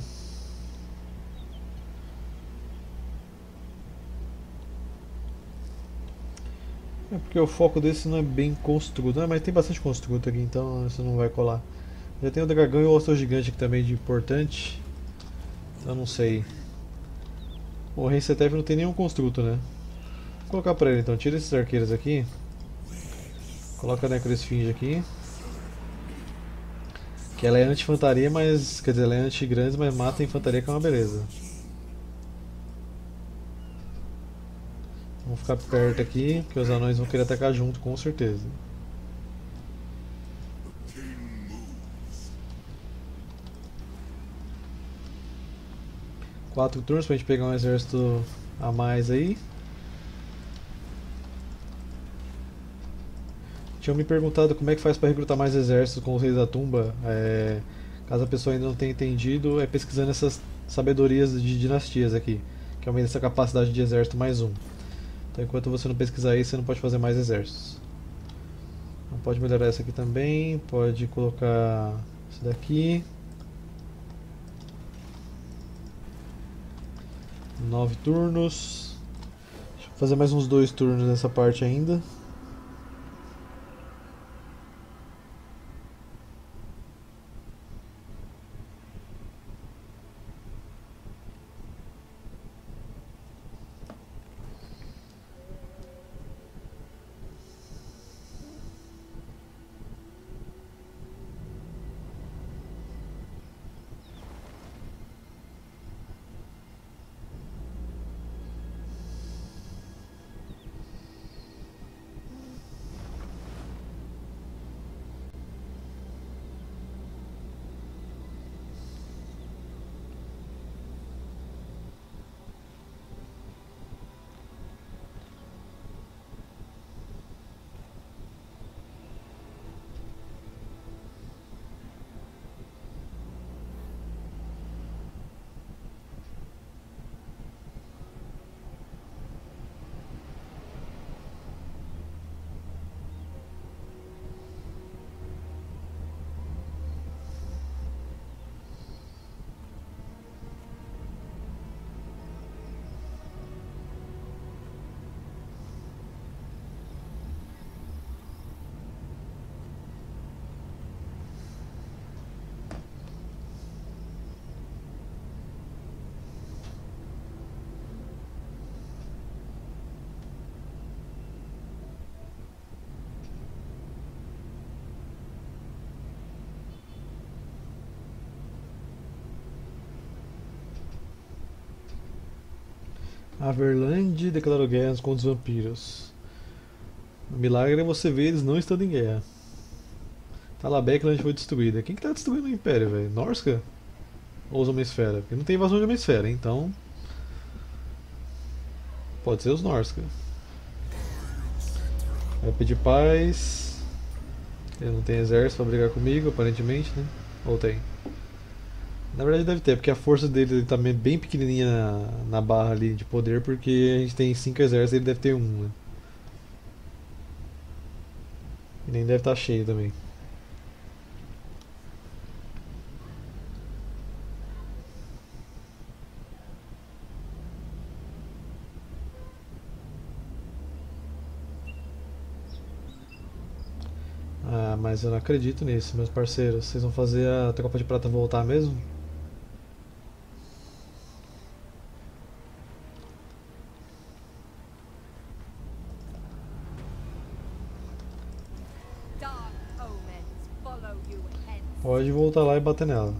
É porque o foco desse não é bem construto, né? Mas tem bastante construto aqui, então isso não vai colar. Já tem o dragão e o osso gigante aqui também de importante. Eu não sei. O Rei Setep não tem nenhum construto, né? Vou colocar pra ele então. Tira esses arqueiros aqui. Coloca a Necroesfinge aqui. Que ela é anti-infantaria, mas. Quer dizer, ela é anti-grandes, mas mata a infantaria, que é uma beleza. Vamos ficar perto aqui, porque os anões vão querer atacar junto, com certeza. Quatro turnos pra gente pegar um exército a mais aí. Tinham me perguntado como é que faz para recrutar mais exércitos com os Reis da Tumba. Caso a pessoa ainda não tenha entendido, é pesquisando essas sabedorias de dinastias aqui, que aumenta essa capacidade de exército mais um. Então enquanto você não pesquisar isso, você não pode fazer mais exércitos. Então, pode melhorar essa aqui também, pode colocar isso daqui. 9 turnos. Deixa eu fazer mais uns 2 turnos nessa parte ainda. Averland declarou guerra contra os vampiros. O milagre é você ver eles não estando em guerra. Talabecland foi destruída. Quem que tá destruindo o Império, velho? Norsca? Ou os Homem-Esfera? Porque não tem invasão de Homem-Esfera, então. Pode ser os Norsca. Vai pedir paz. Ele não tem exército pra brigar comigo, aparentemente, né? Ou tem? Na verdade deve ter, porque a força dele tá bem pequenininha na barra ali de poder, porque a gente tem 5 exércitos e ele deve ter um, né? E nem deve estar cheio também. Ah, mas eu não acredito nisso, meus parceiros. Vocês vão fazer a tropa de prata voltar mesmo? Pode voltar lá e bater nela.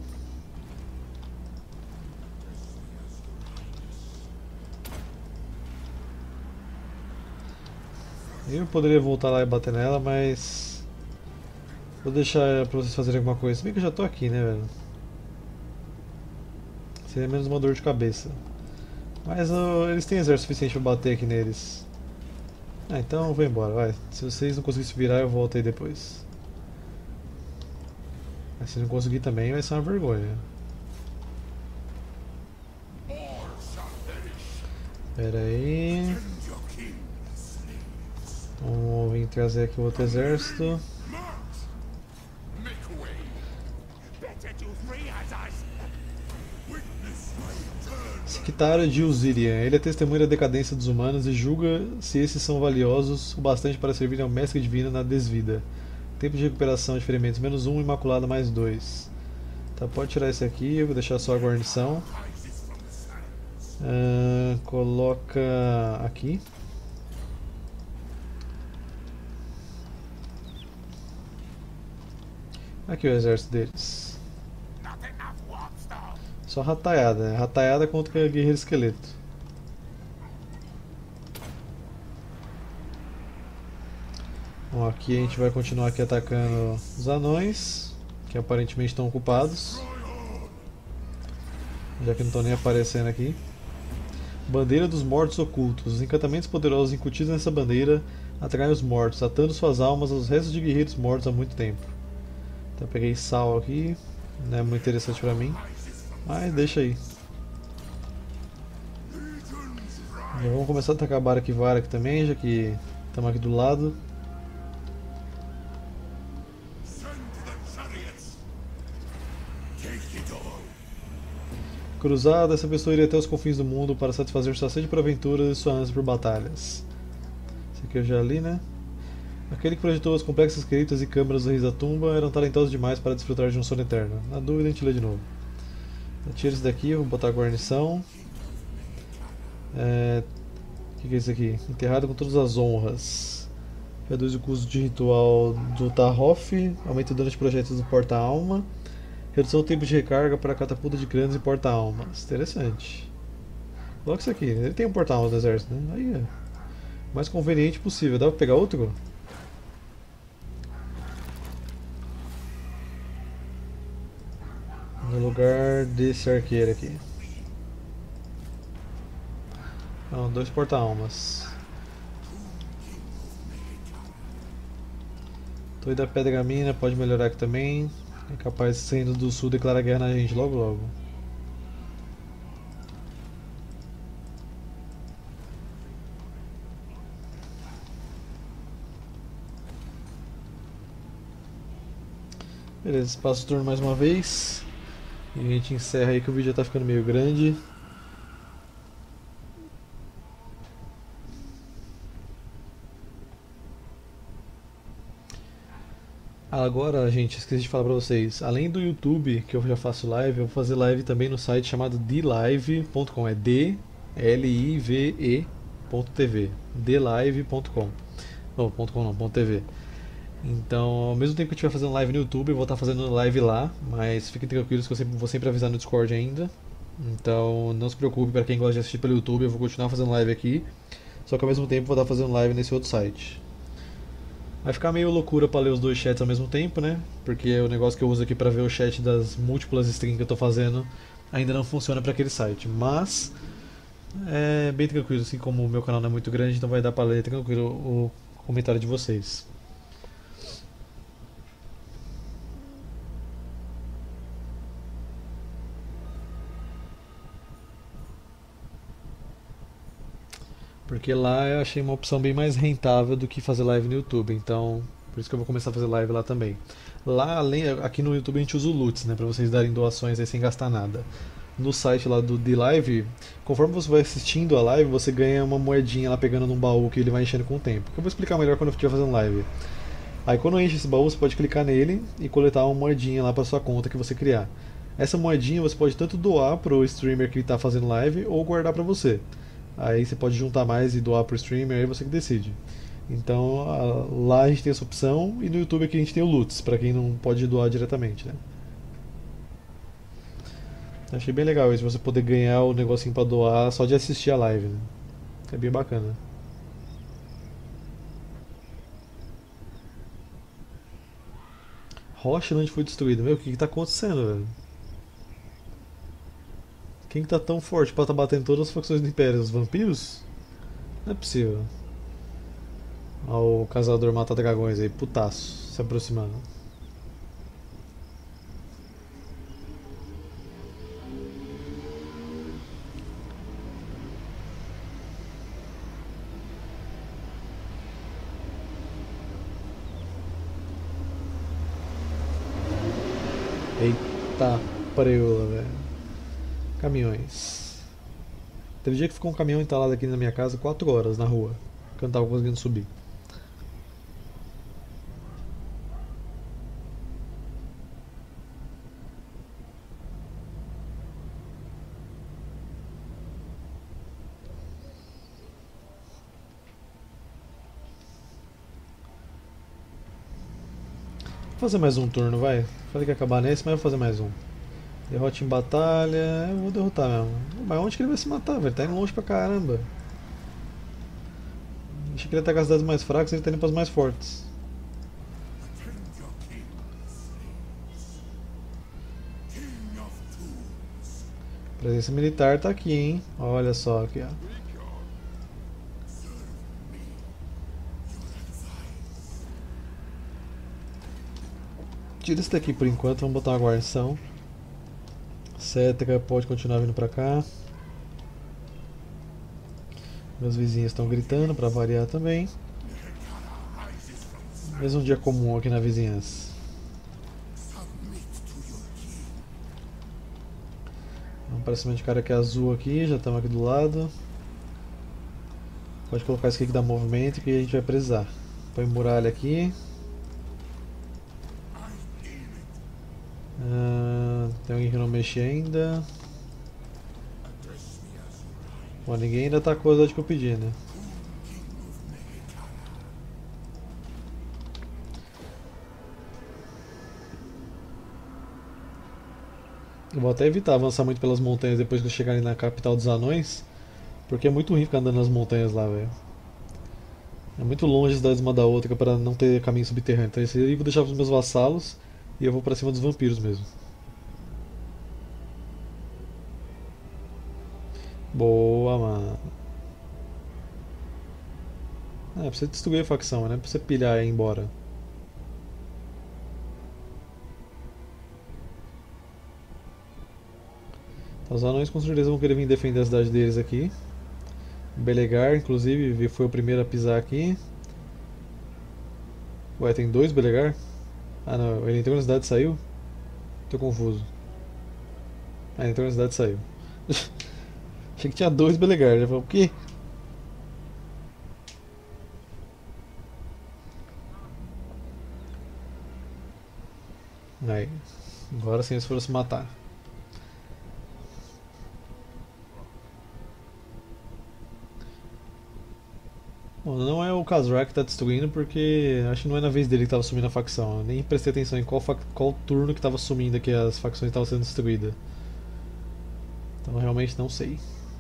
Eu poderia voltar lá e bater nela, mas vou deixar pra vocês fazerem alguma coisa. Se bem que eu já tô aqui, né, velho? Seria menos uma dor de cabeça. Mas eles têm exército suficiente pra bater aqui neles. Ah, então eu vou embora, vai. Se vocês não conseguirem se virar, eu volto aí depois. Mas se não conseguir também, vai ser uma vergonha. Pera aí. Vamos vir trazer aqui o outro exército. Sikitara de Uzirian. Ele é testemunha da decadência dos humanos e julga se esses são valiosos o bastante para servir ao mestre divino na desvida. Tempo de recuperação de ferimentos -1, imaculada +2. Tá, pode tirar esse aqui, eu vou deixar só a guarnição. Coloca aqui. Aqui o exército deles. Só rataiada, né? Rataiada contra guerreiro esqueleto. Bom, aqui a gente vai continuar aqui atacando os anões, que aparentemente estão ocupados, já que não estão nem aparecendo aqui. Bandeira dos mortos ocultos. Os encantamentos poderosos incutidos nessa bandeira atraem os mortos, atando suas almas aos restos de guerreiros mortos há muito tempo. Então eu peguei sal aqui, não é muito interessante pra mim, mas deixa aí. Já vamos começar a atacar Barak-Vara aqui também, já que estamos aqui do lado. Cruzada, essa pessoa iria até os confins do mundo para satisfazer sua sede por aventuras e sua ânsia por batalhas. Esse aqui eu já li, né? Aquele que projetou as complexas criptas e câmaras do Reis da Tumba eram talentosos demais para desfrutar de um sono eterno. Na dúvida, a gente lê de novo. Eu tiro esse daqui, vou botar a guarnição. O que é isso aqui? Enterrado com todas as honras. Reduz o custo de ritual do Tahoff, aumenta o dano de projéteis do porta-alma. Redução do tempo de recarga para catapulta de crânios e porta-almas. Interessante. Logo isso aqui, ele tem um porta-almas no exército, né? Aí é mais conveniente possível. Dá pra pegar outro? No lugar desse arqueiro aqui. Não, 2 porta-almas. Torre da Pedra Mina pode melhorar aqui também. É capaz, saindo do sul, declarar guerra na gente logo logo. Beleza, passa o turno mais uma vez. E a gente encerra aí que o vídeo já tá ficando meio grande. Agora, gente, esqueci de falar pra vocês, além do YouTube, que eu já faço live, eu vou fazer live também no site chamado dlive.com, é dlive.tv, dlive.com, não, .com não, .tv. Então, ao mesmo tempo que eu estiver fazendo live no YouTube, eu vou estar fazendo live lá, mas fiquem tranquilos que eu vou sempre avisar no Discord ainda. Então, não se preocupe, para quem gosta de assistir pelo YouTube, eu vou continuar fazendo live aqui, só que ao mesmo tempo vou estar fazendo live nesse outro site. Vai ficar meio loucura pra ler os dois chats ao mesmo tempo, né? Porque o negócio que eu uso aqui pra ver o chat das múltiplas streams que eu tô fazendo ainda não funciona pra aquele site. Mas é bem tranquilo, assim como o meu canal não é muito grande, então vai dar pra ler tranquilo o comentário de vocês. Porque lá eu achei uma opção bem mais rentável do que fazer live no YouTube, então por isso que eu vou começar a fazer live lá também. Lá, aqui no YouTube a gente usa o Lutz, né, pra vocês darem doações aí sem gastar nada. No site lá do D-Live, conforme você vai assistindo a live, você ganha uma moedinha lá pegando num baú que ele vai enchendo com o tempo. Que eu vou explicar melhor quando eu estiver fazendo live. Aí quando enche esse baú, você pode clicar nele e coletar uma moedinha lá pra sua conta que você criar. Essa moedinha você pode tanto doar pro streamer que está fazendo live ou guardar pra você. Aí você pode juntar mais e doar pro streamer, aí você que decide. Então lá a gente tem essa opção e no YouTube aqui a gente tem o Lutz, pra quem não pode doar diretamente, né? Achei bem legal isso, você poder ganhar o negocinho pra doar só de assistir a live, né? É bem bacana. Rocheland foi destruído. Meu, o que tá acontecendo, velho? Quem que tá tão forte pra tá batendo todas as facções do Império? Os vampiros? Não é possível. Olha o caçador mata dragões aí, putaço, se aproximando. Eita preula, velho. Caminhões. Teve dia que ficou um caminhão entalado aqui na minha casa 4 horas na rua, que eu não tava conseguindo subir. Vou fazer mais um turno, vai. Falei que ia acabar nesse, mas vou fazer mais um. Derrote em batalha, eu vou derrotar mesmo. Mas onde que ele vai se matar, velho? Tá indo longe pra caramba. Achei que ele ia atacar as cidades mais fracas e ele tá indo pras mais fortes. Presença militar tá aqui, hein? Olha só aqui, ó. Tira isso daqui por enquanto, vamos botar uma guarnição. Cética pode continuar vindo pra cá. Meus vizinhos estão gritando pra variar também. Mesmo um dia comum aqui na vizinhança. Vamos para cima de cara que é azul aqui, já estamos aqui do lado. Pode colocar isso aqui que dá movimento que a gente vai precisar. Põe muralha aqui. Tem alguém que não mexe ainda. Bom, ninguém ainda atacou a cidade que eu pedi, né? Eu vou até evitar avançar muito pelas montanhas depois que eu chegar ali na capital dos anões. Porque é muito ruim ficar andando nas montanhas lá, velho. É muito longe as cidades uma da outra para não ter caminho subterrâneo. Então esse aí eu vou deixar para os meus vassalos e eu vou para cima dos vampiros mesmo. Boa, mano. É, pra você destruir a facção, né? Pra você pilhar e ir embora. Então, os anões com certeza vão querer vir defender a cidade deles aqui. Belegar, inclusive, foi o primeiro a pisar aqui. Ué, tem dois Belegar? Ah não, ele entrou na cidade e saiu? Tô confuso. Ah, ele entrou na cidade e saiu. Achei que tinha dois Belegar, já falou, o quê? Aí, agora sim eles foram se matar. Bom, não é o Khazra que tá destruindo porque acho que não é na vez dele que tava sumindo a facção. Eu nem prestei atenção em qual turno que tava sumindo que as facções estavam sendo destruídas. Então realmente não sei.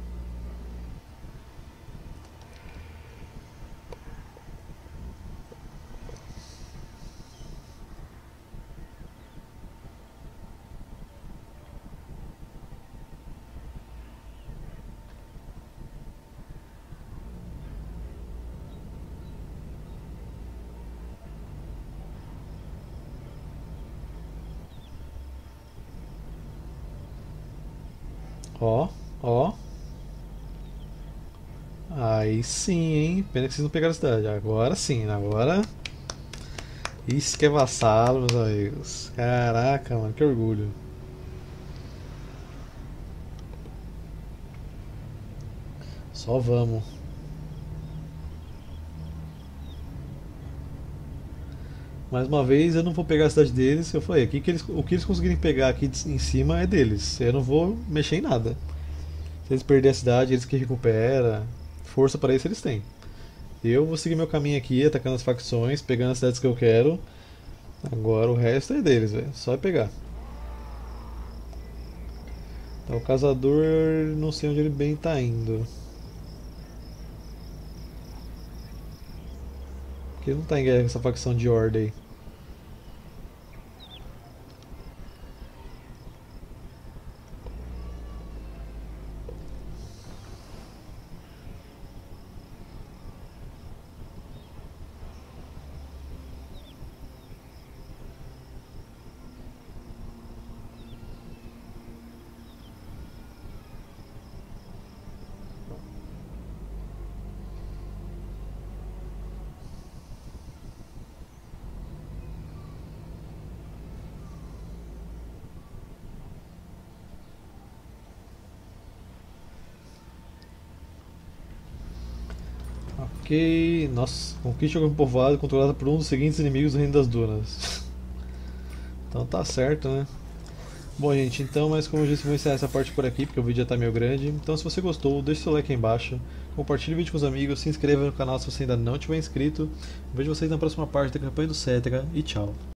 Ó, ó. Aí sim, hein? Pena que vocês não pegaram a cidade. Agora sim, agora. Isso que é vassalo, meus amigos. Caraca, mano, que orgulho. Só vamos. Mais uma vez, eu não vou pegar a cidade deles. Eu falei, o que eles conseguirem pegar aqui em cima é deles. Eu não vou mexer em nada. Se eles perderem a cidade, eles que recuperam. Força para isso eles têm. Eu vou seguir meu caminho aqui, atacando as facções, pegando as cidades que eu quero. Agora o resto é deles, velho. Só é pegar. Então, o caçador, não sei onde ele bem tá indo. Porque ele não tá em guerra com essa facção de ordem. Ok, nossa, conquiste algum povoado controlado por um dos seguintes inimigos do Reino das Dunas. Então tá certo, né? Bom, gente, então, mas como eu disse, vou encerrar essa parte por aqui, porque o vídeo já tá meio grande. Então, se você gostou, deixe seu like aí embaixo, compartilhe o vídeo com os amigos, se inscreva no canal se você ainda não tiver inscrito. Vejo vocês na próxima parte da campanha do Cetra e tchau.